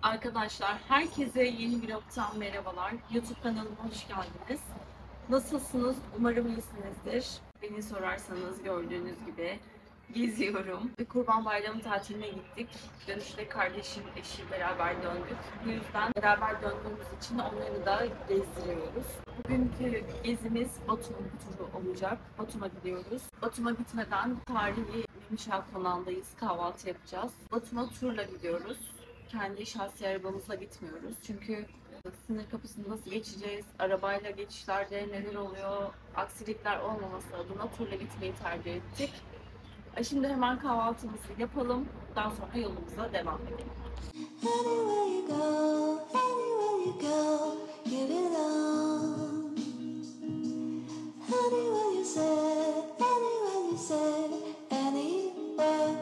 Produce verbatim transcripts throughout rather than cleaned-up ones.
Arkadaşlar, herkese yeni bir vlogtan merhabalar. YouTube kanalıma hoş geldiniz. Nasılsınız? Umarım iyisinizdir. Beni sorarsanız gördüğünüz gibi geziyorum. Ve Kurban Bayramı tatiline gittik. Dönüşte kardeşim, eşi beraber döndük. Bu yüzden beraber döndüğümüz için onları da gezdiriyoruz. Bugünkü gezimiz Batum turu olacak. Batum'a gidiyoruz. Batum'a gitmeden tarihi Memişal Konağı'ndayız. Kahvaltı yapacağız. Batum'a turla gidiyoruz. Kendi şahsi arabamızla gitmiyoruz. Çünkü sınır kapısını nasıl geçeceğiz, arabayla geçişlerde neler oluyor, aksilikler olmaması adına turla gitmeyi tercih ettik. Şimdi hemen kahvaltımızı yapalım. Daha sonra yolumuza devam edelim. Anywhere you go, anywhere you go, you belong. Anywhere you say, anywhere you say, anywhere.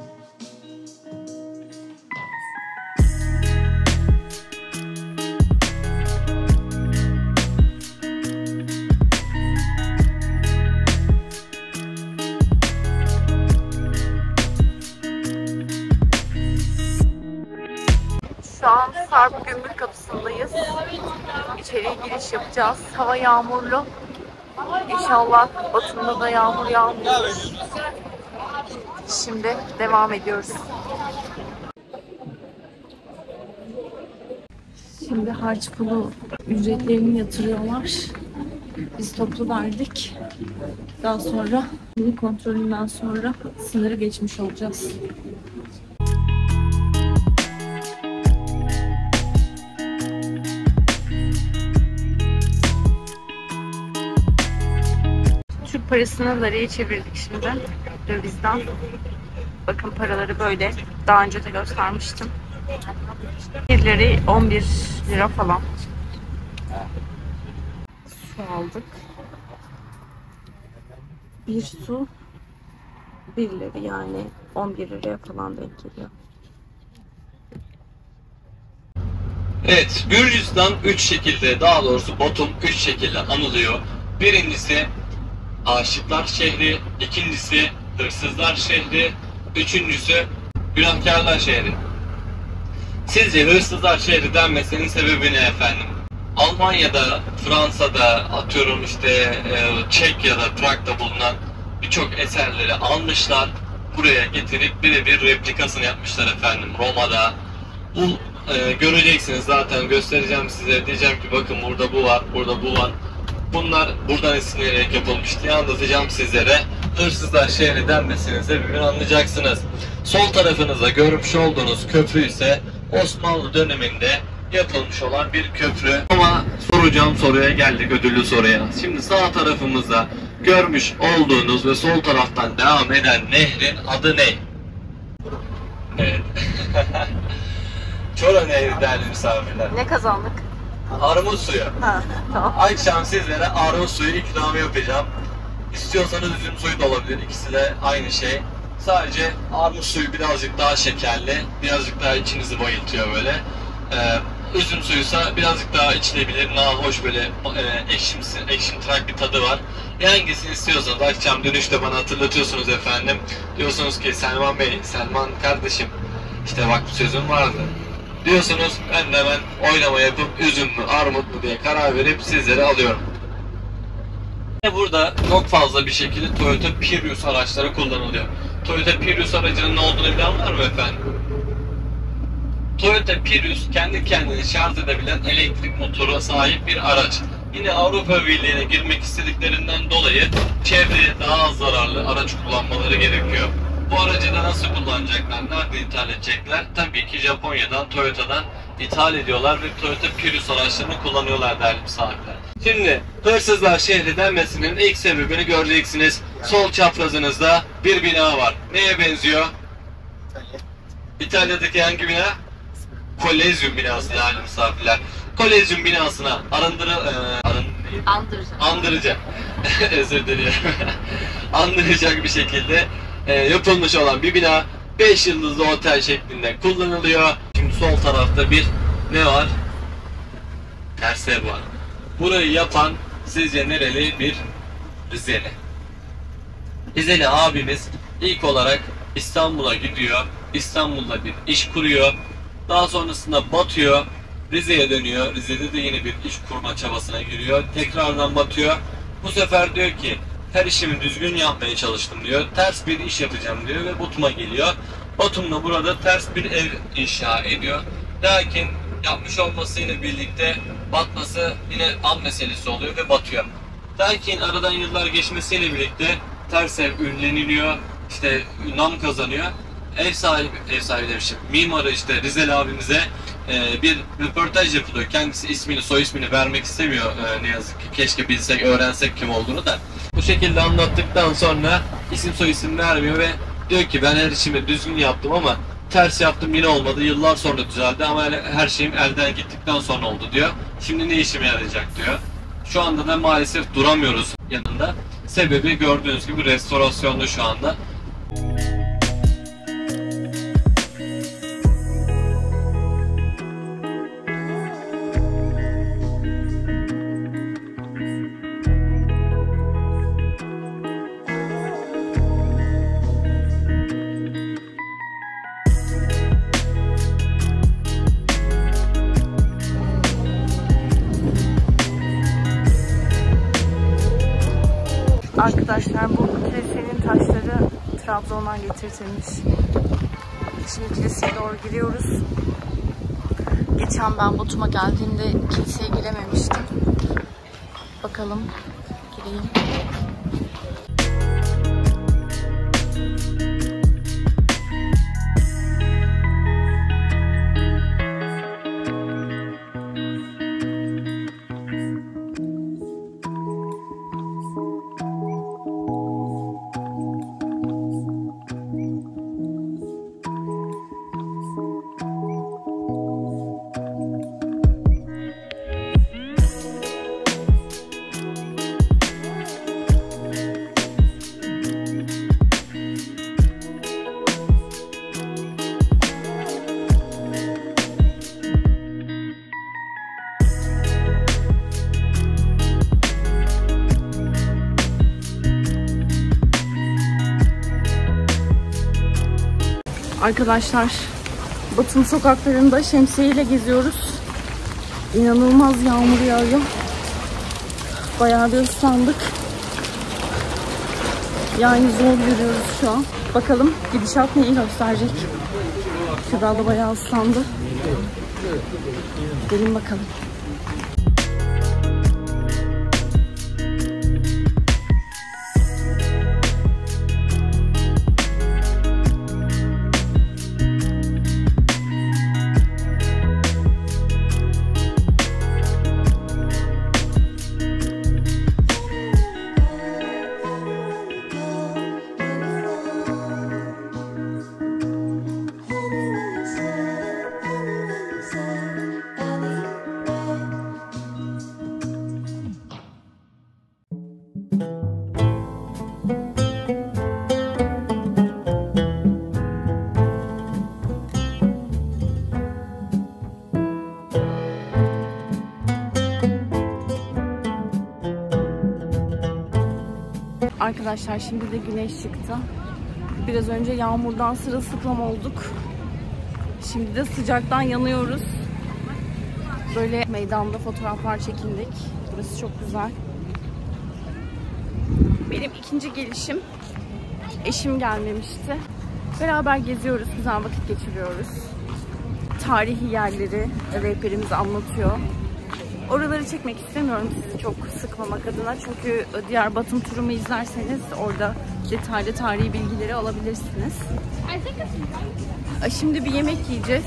Şu an Sarp Gümrük Kapısı'ndayız. İçeriye giriş yapacağız. Hava yağmurlu. İnşallah Batum'da da yağmur yağmıyor. Şimdi devam ediyoruz. Şimdi harç pulu ücretlerini yatırıyorlar. Biz toplu verdik. Daha sonra kimlik kontrolünden sonra sınırı geçmiş olacağız. Türk parasını liraya çevirdik şimdi dövizden. Bakın paraları böyle. Daha önce de göstermiştim. bir lirayı on bir lira falan. Su aldık. Bir su bir lira, yani on bir liraya falan denk geliyor. Evet, Gürcistan üç şekilde, daha doğrusu Batum üç şekilde anılıyor. Birincisi Aşıklar şehri, ikincisi Hırsızlar şehri, üçüncüsü Günahkarlar şehri. Sizce Hırsızlar şehri denmesinin sebebi ne efendim? Almanya'da, Fransa'da, atıyorum işte e, Çekya'da, Prag'da bulunan birçok eserleri almışlar. Buraya getirip birebir replikasını yapmışlar efendim. Roma'da. Bu e, göreceksiniz, zaten göstereceğim size. Diyeceğim ki bakın burada bu var, burada bu var. Bunlar buradan esinlenerek yapılmış diye anlatacağım sizlere. Hırsızlar şehri denmesinin sebebini anlayacaksınız. Sol tarafınızda görmüş olduğunuz köprü ise Osmanlı döneminde yapılmış olan bir köprü. Ama soracağım soruya geldik, ödüllü soruya. Şimdi sağ tarafımızda görmüş olduğunuz ve sol taraftan devam eden nehrin adı ne? Evet. Çora Nehri değerli misafirler. Ne kazandık? Armut suyu. Ha, tamam. Akşam sizlere armut suyu ikramı yapacağım. İstiyorsanız üzüm suyu da olabilir. İkisi de aynı şey. Sadece armut suyu birazcık daha şekerli, birazcık daha içinizi bayıltıyor böyle. Ee, üzüm suyuysa birazcık daha içilebilir, daha hoş böyle e, ekşimsi, ekşimtırak bir tadı var. Hangisini istiyorsanız akşam dönüşte bana hatırlatıyorsunuz efendim. Diyorsunuz ki Selman Bey, Selman kardeşim, işte bak bir sözüm vardı diyorsunuz, ben de hemen oynama yapıp üzüm mü armut mu diye karar verip sizlere alıyorum. Burada çok fazla bir şekilde Toyota Prius araçları kullanılıyor. Toyota Prius aracının ne olduğunu bilen var mı efendim? Toyota Prius kendi kendini şarj edebilen elektrik motora sahip bir araç. Yine Avrupa Birliği'ne girmek istediklerinden dolayı çevreye daha az zararlı araç kullanmaları gerekiyor. Bu aracı da nasıl kullanacaklar, nerede ithal edecekler? Tabii ki Japonya'dan, Toyota'dan ithal ediyorlar ve Toyota Prius araçlarını kullanıyorlar değerli misafirler. Şimdi Hırsızlar şehri denmesinin ilk sebebini göreceksiniz. Sol çaprazınızda bir bina var. Neye benziyor? İtalya'daki hangi bina? Kolezyum binası değerli misafirler. Kolezyum binasına arındırı, e, arın, Andıracağım. andıracak, özür dilerim, andıracak bir şekilde e, yapılmış olan bir bina. beş yıldızlı otel şeklinde kullanılıyor. Şimdi sol tarafta bir ne var? Tersev var. Burayı yapan sizce nereli? Bir Rizeli. Rizeli abimiz ilk olarak İstanbul'a gidiyor. İstanbul'da bir iş kuruyor. Daha sonrasında batıyor. Rize'ye dönüyor. Rize'de de yeni bir iş kurma çabasına giriyor. Tekrardan batıyor. Bu sefer diyor ki her işimi düzgün yapmaya çalıştım diyor. Ters bir iş yapacağım diyor ve Batum'a geliyor. Batum'da burada ters bir ev inşa ediyor. Lakin yapmış olmasıyla birlikte batması yine an meselesi oluyor ve batıyor. Lakin aradan yıllar geçmesiyle birlikte ters ev ünleniliyor. İşte nam kazanıyor. Ev sahibi, ev sahibi demişim. Mimarı işte Rizeli abimize e, bir röportaj yapılıyor. Kendisi ismini, soy ismini vermek istemiyor e, ne yazık ki. Keşke bilsek, öğrensek kim olduğunu da. Bu şekilde anlattıktan sonra isim soy isim vermiyor ve diyor ki ben her işimi düzgün yaptım ama ters yaptım yine olmadı. Yıllar sonra düzeldi ama her şeyim elden gittikten sonra oldu diyor. Şimdi ne işime yarayacak diyor. Şu anda da maalesef duramıyoruz yanında. Sebebi gördüğünüz gibi restorasyonda şu anda. Arkadaşlar bu kilisenin taşları Trabzon'dan getirtilmiş. Şimdi kiliseye doğru giriyoruz. Geçen ben Batum'a geldiğimde kiliseye girememiştim. Bakalım gireyim. Arkadaşlar Batum sokaklarında şemsiyeyle geziyoruz. İnanılmaz yağmur yağıyor. Bayağı bir ıslandık. Yani zor yürüyoruz şu an. Bakalım gidişat neyi gösterecek. Kübra da bayağı ıslandı. Gidelim bakalım. Arkadaşlar şimdi de güneş çıktı. Biraz önce yağmurdan sırılsıklam olduk. Şimdi de sıcaktan yanıyoruz. Böyle meydanda fotoğraflar çekindik. Burası çok güzel. Benim ikinci gelişim. Eşim gelmemişti. Beraber geziyoruz, güzel vakit geçiriyoruz. Tarihi yerleri rehberimiz anlatıyor. Oraları çekmek istemiyorum sizi çok sıkmamak adına. Çünkü diğer Batum turumu izlerseniz orada detaylı tarihi bilgileri alabilirsiniz. Şimdi bir yemek yiyeceğiz.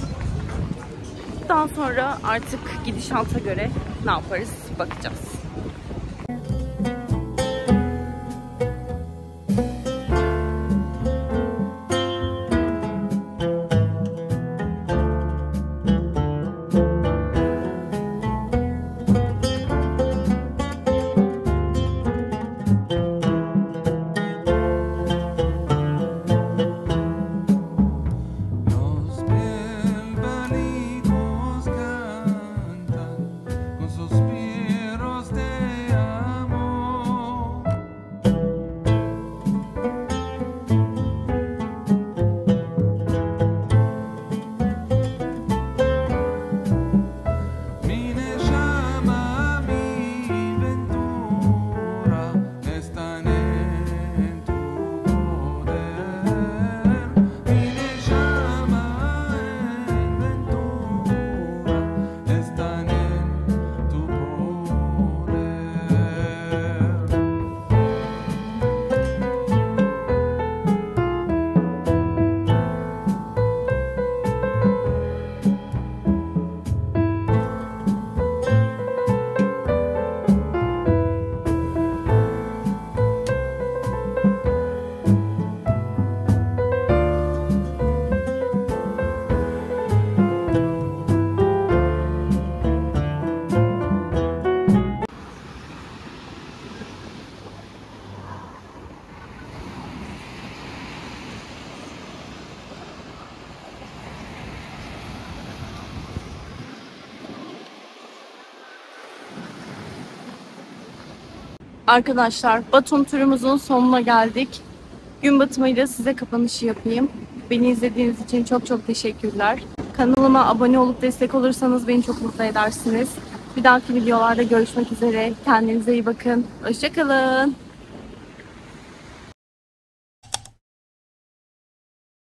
Daha sonra artık gidişata göre ne yaparız bakacağız. Bienvenidos cantan con suspiros de Arkadaşlar, Batum turumuzun sonuna geldik. Gün batımıyla size kapanışı yapayım. Beni izlediğiniz için çok çok teşekkürler. Kanalıma abone olup destek olursanız beni çok mutlu edersiniz. Bir dahaki videolarda görüşmek üzere. Kendinize iyi bakın. Hoşça kalın.